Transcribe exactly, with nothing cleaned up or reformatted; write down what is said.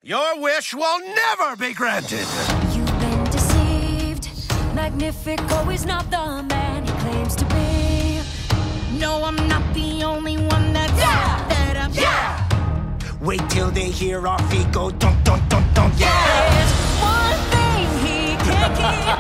Your wish will never be granted. You've been deceived. Magnifico is not the man he claims to be. No, I'm not the only one that's Yeah! that up. Yeah! Wait till they hear our feet go dunk, dunk, dunk, dunk. Yeah! There's one thing he can't keep.